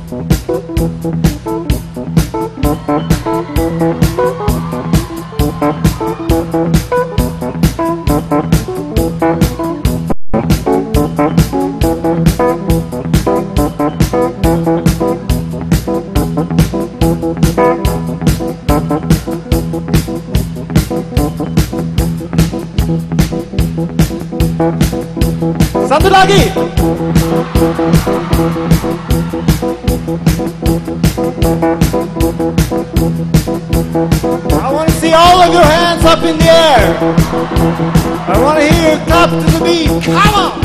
Satu lagi. I want to see all of your hands up in the air. I want to hear you clap to the beat. Come on.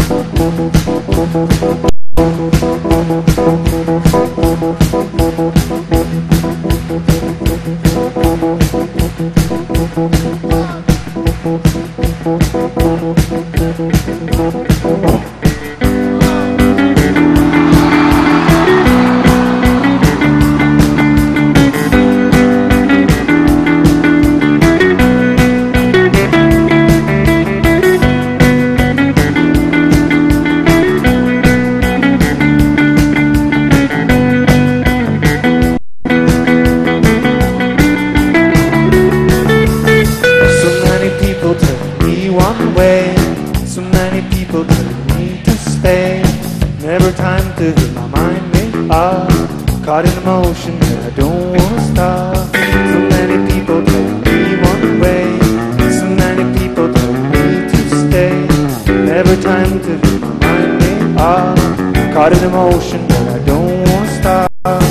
One way, so many people telling me to stay. Never time to hear my mind made up. Caught in emotion and I don't wanna stop. So many people telling me one way, so many people telling me to stay. Never time to hear my mind made up. Caught in emotion and I don't wanna stop.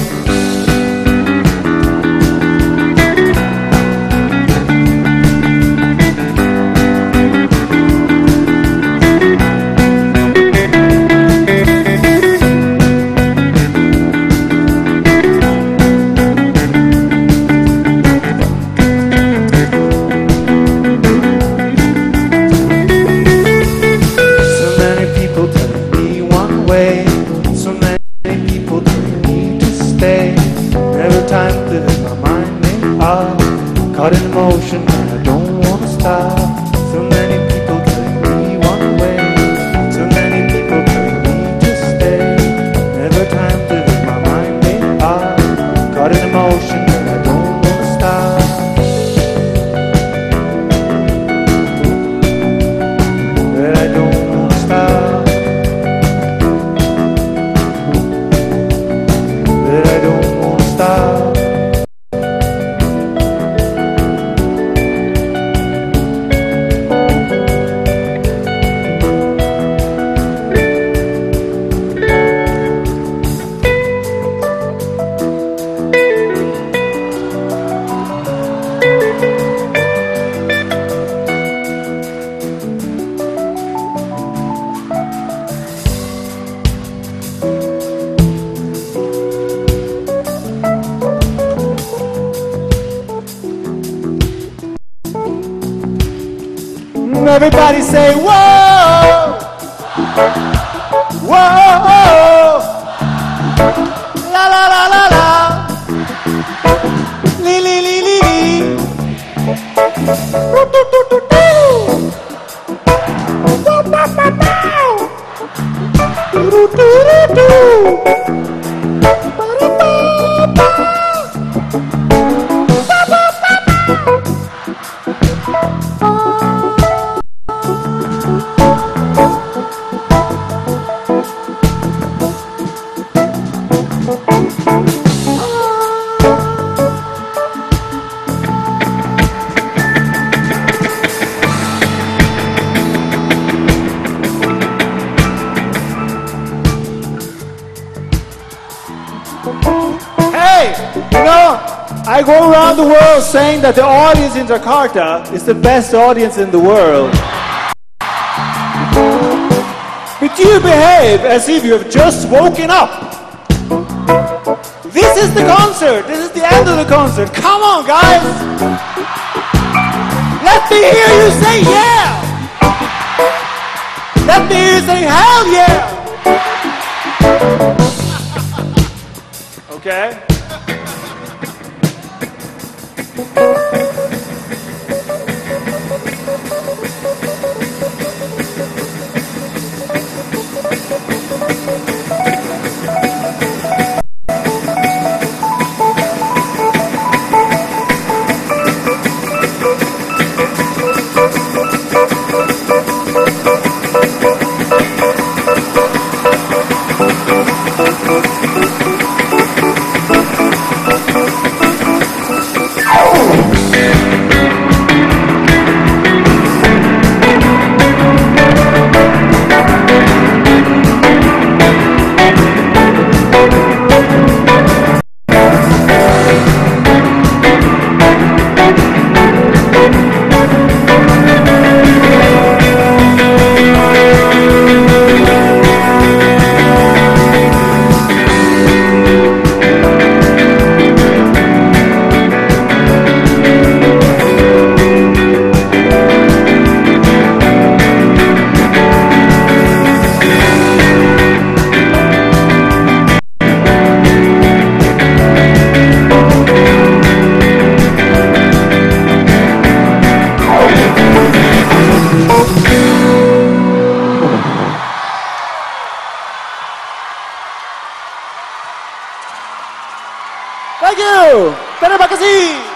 So many people telling me to stay. Never time to let my mind made up. Caught in emotion and I don't wanna stop. So many people telling me one way. So many people telling me to stay. Never time to let my mind made up. Caught in emotion and I don't wanna stop. But I don't wanna stop. That I don't wanna stop. Everybody say whoa, whoa, la la la la la, li li li li li, do do do do do, ba ba ba ba, do do do do, ba ba ba ba, ba ba ba ba. Hey, you know, I go around the world saying that the audience in Jakarta is the best audience in the world. But you behave as if you have just woken up. This is the concert. This is the end of the concert. Come on, guys. Let me hear you say yeah. Let me hear you say hell yeah. Okay? Thank you. Terima kasih.